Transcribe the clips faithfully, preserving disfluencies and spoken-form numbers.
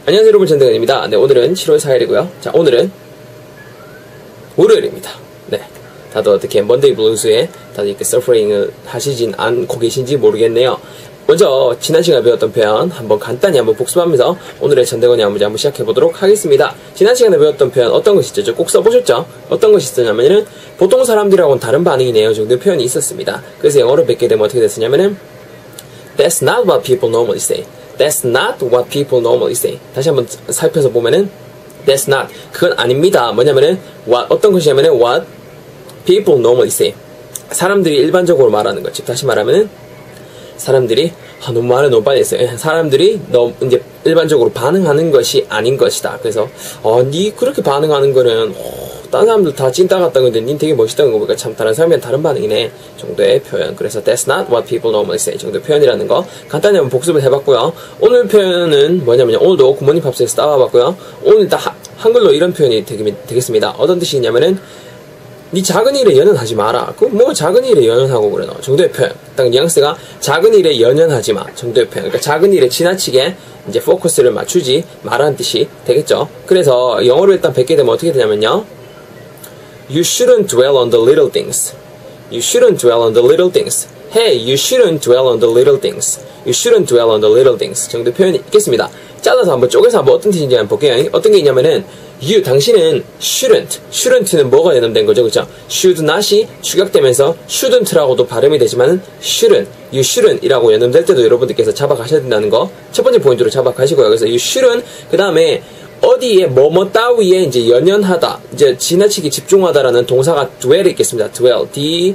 안녕하세요 여러분, 전대건입니다. 네, 오늘은 칠월 사일이고요. 자, 오늘은 월요일입니다. 네, 다들 어떻게 먼데이 블루스에 다들 이렇게 서퍼링을 하시진 않고 계신지 모르겠네요. 먼저 지난 시간에 배웠던 표현 한번 간단히 한번 복습하면서 오늘의 전대건이 한번 한번 시작해보도록 하겠습니다. 지난 시간에 배웠던 표현 어떤 것이죠? 꼭 써보셨죠? 어떤 것이 있었냐면은 보통 사람들하고는 다른 반응이네요 정도의 표현이 있었습니다. 그래서 영어로 뵙게 되면 어떻게 됐었냐면은 That's not what people normally say. That's not what people normally say. 다시 한번 살펴서 보면은 That's not, 그건 아닙니다. 뭐냐면은 what, 어떤 것이냐면은 what people normally say. 사람들이 일반적으로 말하는 것. 즉 다시 말하면은 사람들이 아, 너무 말을 너무 빨리 했어요. 사람들이 너무 이제 일반적으로 반응하는 것이 아닌 것이다. 그래서 어, 니 그렇게 반응하는 거는 어, 다른 사람들 다 찐따 같다. 근데 니 되게 멋있다는 거 보니까 참 다른 사람이랑 다른 반응이네 정도의 표현. 그래서 that's not what people normally say 정도의 표현이라는 거 간단히 한번 복습을 해봤고요. 오늘 표현은 뭐냐면요, 오늘도 굿모닝 팝스에서 따와봤고요. 오늘 다 하, 한글로 이런 표현이 되겠, 되겠습니다. 어떤 뜻이냐면은 니 작은 일에 연연하지 마라. 그 뭐 작은 일에 연연하고 그래 너 정도의 표현. 딱 뉘앙스가 작은 일에 연연하지 마 정도의 표현. 그러니까 작은 일에 지나치게 이제 포커스를 맞추지 마라는 뜻이 되겠죠. 그래서 영어로 일단 뵙게 되면 어떻게 되냐면요, You shouldn't dwell on the little things. You shouldn't dwell on the little things. Hey, you shouldn't dwell on the little things. You shouldn't dwell on the little things 정도의 표현이 있겠습니다. 잘라서 한번 쪼개서 한번 어떤 뜻인지 한번 볼게요. 어떤 게 있냐면은 You, 당신은 shouldn't, shouldn't는 뭐가 연음된 거죠, 그렇죠? should not이 축약되면서 shouldn't라고도 발음이 되지만은 shouldn't, you shouldn't 이라고 연음될 때도 여러분들께서 잡아가셔야 된다는 거 첫 번째 포인트로 잡아가시고요. 그래서 you shouldn't, 그 다음에 어디에 뭐뭐 따위에 이제 연연하다, 이제 지나치게 집중하다라는 동사가 dwell이 있겠습니다. dwell, D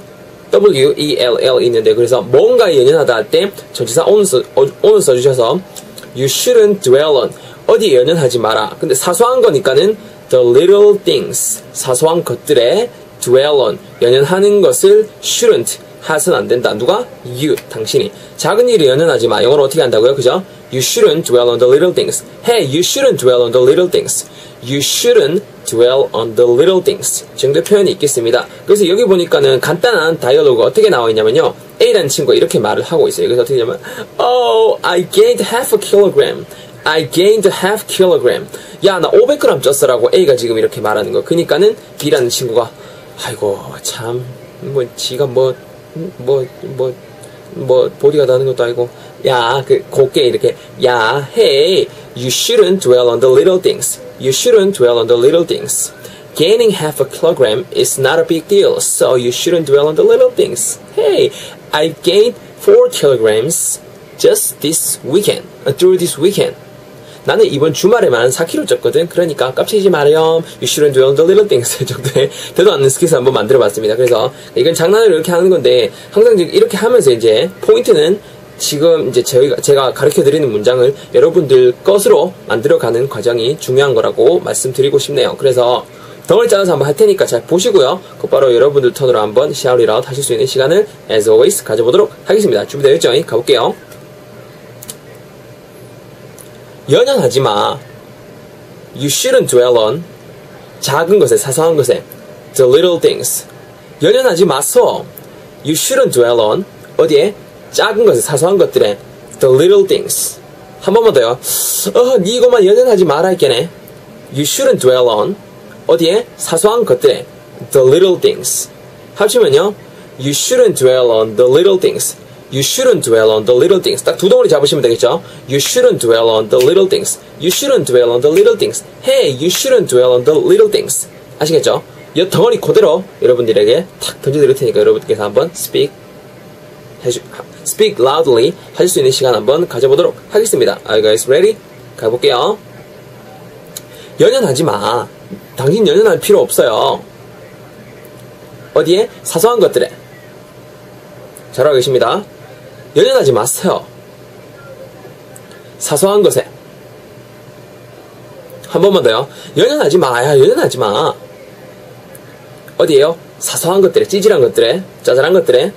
W E L L 있는데, 그래서 뭔가에 연연하다 할 때 전치사 on을, 써, on을 써주셔서 you shouldn't dwell on, 어디에 연연하지 마라. 근데 사소한 거니까는 the little things, 사소한 것들에 dwell on, 연연하는 것을 shouldn't, 하서는 안 된다. 누가? you, 당신이. 작은 일에 연연하지 마. 영어로 어떻게 한다고요? 그죠? You shouldn't dwell on the little things. Hey, you shouldn't dwell on the little things. You shouldn't dwell on the little things 정도의 표현이 있겠습니다. 그래서 여기 보니까는 간단한 다이얼로그 어떻게 나와 있냐면요, A라는 친구가 이렇게 말을 하고 있어요. 그래서 어떻게 하냐면 Oh, I gained half a kilogram. I gained half kilogram. 야, 나 오백 그램 쪘어라고 A가 지금 이렇게 말하는 거. 그니까는 B라는 친구가 아이고 참 뭐 지가 뭐 뭐 뭐 뭐 보디가드 하는 것도 아니고 야, 그 곱게 이렇게 야, hey, you shouldn't dwell on the little things. You shouldn't dwell on the little things. Gaining half a kilogram is not a big deal, so you shouldn't dwell on the little things. Hey, I gained four kilograms just this weekend, uh, through this weekend. 나는 이번 주말에만 사 킬로그램 쪘거든. 그러니까 깝치지 마렴. You shouldn't dwell on the little things 정도의 되도 않는 스킷을 한번 만들어봤습니다. 그래서 이건 장난으로 이렇게 하는 건데 항상 이렇게 하면서 이제 포인트는 지금 이제 저희가 제가 가르쳐드리는 문장을 여러분들 것으로 만들어가는 과정이 중요한 거라고 말씀드리고 싶네요. 그래서 덩어리 짜서 한번 할 테니까 잘 보시고요. 곧바로 여러분들 턴으로 한번 shout it out 하실 수 있는 시간을 as always 가져보도록 하겠습니다. 준비되어 있죠? 가볼게요. 연연하지 마. You shouldn't dwell on, 작은 것에, 사소한 것에, the little things. 연연하지 마소. You shouldn't dwell on, 어디에? 작은 것에, 사소한 것들에, the little things. 한 번만 더요. 어, 니 이것만 연연하지 마라 했겠네. You shouldn't dwell on, 어디에? 사소한 것들에, the little things. 합치면요, You shouldn't dwell on the little things. You shouldn't dwell on the little things. 딱 두 덩어리 잡으시면 되겠죠? You shouldn't dwell on the little things. You shouldn't dwell on the little things. Hey, you shouldn't dwell on the little things. 아시겠죠? 이 덩어리 그대로 여러분들에게 탁 던져드릴 테니까 여러분들께서 한번 speak 해주, speak loudly 하실 수 있는 시간 한번 가져보도록 하겠습니다. Are you guys ready? 가볼게요. 연연하지 마. 당신 연연할 필요 없어요. 어디에? 사소한 것들에. 잘하고 계십니다. 연연하지 마세요. 사소한 것에. 한 번만 더요. 연연하지 마. 야, 연연하지 마. 어디에요? 사소한 것들에, 찌질한 것들에, 짜잘한 것들에.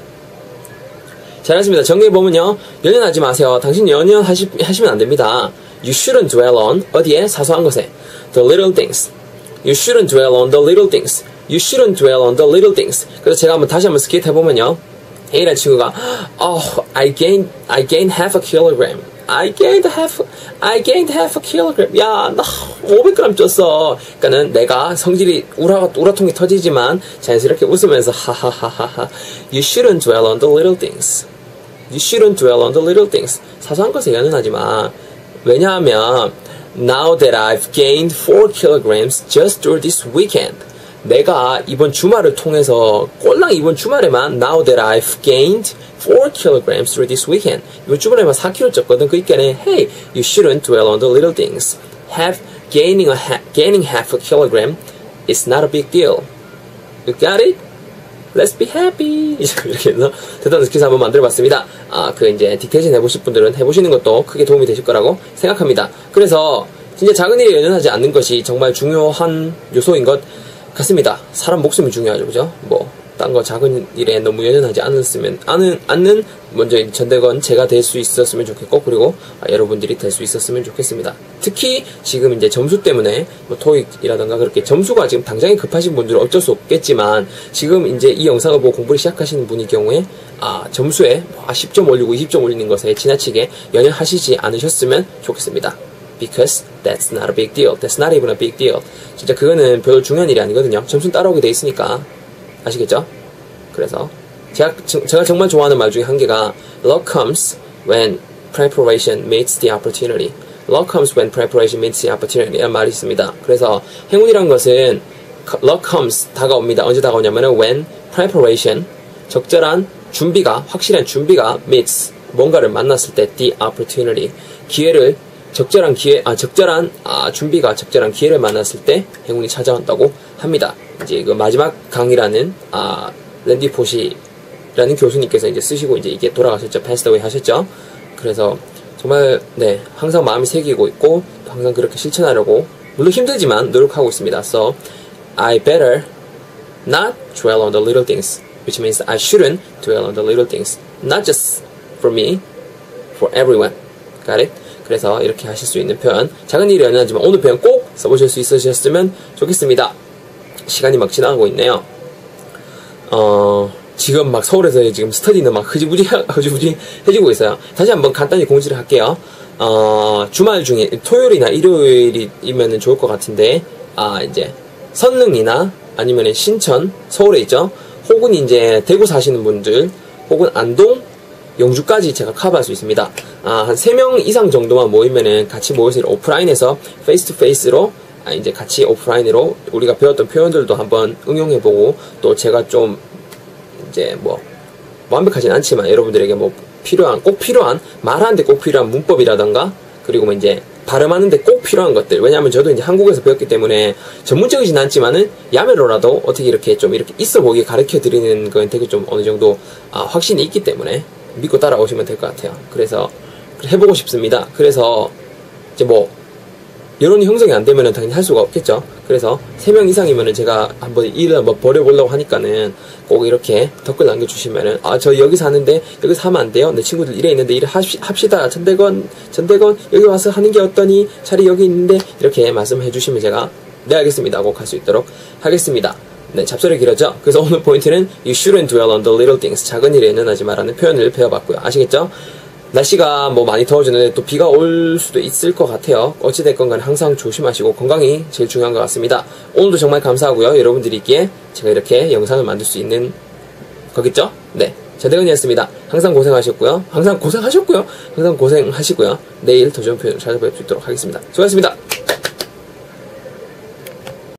잘했습니다. 정리해보면요, 연연하지 마세요. 당신 연연하시면 안 됩니다. You shouldn't dwell on, 어디에? 사소한 것에. The little things. You shouldn't dwell on the little things. You shouldn't dwell on the little things. 그래서 제가 한번 다시 한번 스케이트 해보면요, A라는 친구가 oh, I gained, I gained half a kilogram. I gained half, I gained half a kilogram. 야, 나 오백 그램 쪘어. 그러니까는 내가 성질이 우라, 우라통이 터지지만 자연스럽게 웃으면서 하하하하하. You shouldn't dwell on the little things. You shouldn't dwell on the little things. 사소한 것에 연연하지 마. 왜냐하면 Now that I've gained four kilograms just through this weekend. 내가 이번 주말을 통해서 꼴랑 이번 주말에만 Now that I've gained four kilograms through this weekend. 이번 주말에만 사 킬로그램 쪘거든. 그러니까 Hey, you shouldn't dwell on the little things. Have gaining a ha, gaining half a kilogram is not a big deal. You got it? Let's be happy. 이렇게 해서 대단한 스킬을 한번 만들어봤습니다. 아, 그 이제 딕테이션 해보실 분들은 해보시는 것도 크게 도움이 되실 거라고 생각합니다. 그래서 진짜 작은 일에 연연하지 않는 것이 정말 중요한 요소인 것 같습니다. 사람 목숨이 중요하죠, 그죠? 뭐, 딴 거 작은 일에 너무 연연하지 않았으면, 않은, 않는, 먼저 전대건 제가 될 수 있었으면 좋겠고, 그리고 아, 여러분들이 될 수 있었으면 좋겠습니다. 특히 지금 이제 점수 때문에, 뭐, 토익이라던가 그렇게 점수가 지금 당장에 급하신 분들은 어쩔 수 없겠지만, 지금 이제 이 영상을 보고 공부를 시작하시는 분의 경우에, 아, 점수에 아, 십 점 올리고 이십 점 올리는 것에 지나치게 연연하시지 않으셨으면 좋겠습니다. Because that's not a big deal. That's not even a big deal. 진짜 그거는 별로 중요한 일이 아니거든요. 점수는 따라오게 돼 있으니까. 아시겠죠? 그래서 제가, 제가 정말 좋아하는 말 중에 한 개가 Luck comes when preparation meets the opportunity. Luck comes when preparation meets the opportunity. 이런 말이 있습니다. 그래서 행운이란 것은 Luck comes, 다가옵니다. 언제 다가오냐면은 when preparation, 적절한 준비가, 확실한 준비가 meets, 뭔가를 만났을 때 the opportunity, 기회를 적절한 기회, 아, 적절한, 아, 준비가 적절한 기회를 만났을 때 행운이 찾아온다고 합니다. 이제 그 마지막 강의라는, 아, 랜디 포시라는 교수님께서 이제 쓰시고 이제 이게 돌아가셨죠. passed away 하셨죠. 그래서 정말, 네, 항상 마음이 새기고 있고, 항상 그렇게 실천하려고, 물론 힘들지만 노력하고 있습니다. So, I better not dwell on the little things, which means I shouldn't dwell on the little things. Not just for me, for everyone. Got it? 그래서 이렇게 하실 수 있는 표현, 작은 일이 연연하지만 오늘 표현 꼭 써보실 수 있으셨으면 좋겠습니다. 시간이 막 지나가고 있네요. 어, 지금 막 서울에서 지금 스터디는 막 흐지부지, 흐지부지 해지고 있어요. 다시 한번 간단히 공지를 할게요. 어, 주말 중에 토요일이나 일요일이면은 좋을 것 같은데, 아, 이제 선릉이나 아니면 신천, 서울에 있죠. 혹은 이제 대구 사시는 분들, 혹은 안동, 영주까지 제가 커버할 수 있습니다. 아, 한 세 명 이상 정도만 모이면은 같이 모여서 오프라인에서 페이스 투 페이스로 아, 이제 같이 오프라인으로 우리가 배웠던 표현들도 한번 응용해보고 또 제가 좀 이제 뭐 완벽하진 않지만 여러분들에게 뭐 필요한, 꼭 필요한, 말하는데 꼭 필요한 문법이라던가 그리고 뭐 이제 발음하는데 꼭 필요한 것들. 왜냐하면 저도 이제 한국에서 배웠기 때문에 전문적이진 않지만은 야매로라도 어떻게 이렇게 좀 이렇게 있어 보이게 가르쳐 드리는 건 되게 좀 어느 정도 아, 확신이 있기 때문에 믿고 따라오시면 될 것 같아요. 그래서 해보고 싶습니다. 그래서 이제 뭐 여론이 형성이 안 되면은 당연히 할 수가 없겠죠. 그래서 세 명 이상이면은 제가 한번 일을 한번 벌여보려고 하니까는 꼭 이렇게 댓글 남겨주시면은 아, 저 여기 사는데 여기서 하면 안 돼요? 내 친구들 이래 있는데 일을 합시, 합시다. 전대건, 전대건 여기 와서 하는 게 어떠니? 자리 여기 있는데 이렇게 말씀해 주시면 제가 네 알겠습니다 하고 갈 수 있도록 하겠습니다. 네, 잡설이 길었죠? 그래서 오늘 포인트는 You shouldn't dwell on the little things. 작은 일에 연연하지 마라는 표현을 배워봤고요. 아시겠죠? 날씨가 뭐 많이 더워지는데 또 비가 올 수도 있을 것 같아요. 어찌됐건 간에 항상 조심하시고 건강이 제일 중요한 것 같습니다. 오늘도 정말 감사하고요. 여러분들이 있기에 제가 이렇게 영상을 만들 수 있는 거겠죠? 네, 전대건이었습니다. 항상 고생하셨고요. 항상 고생하셨고요. 항상 고생하시고요. 내일 더 좋은 표현을 찾아뵐 수 있도록 하겠습니다. 수고하셨습니다.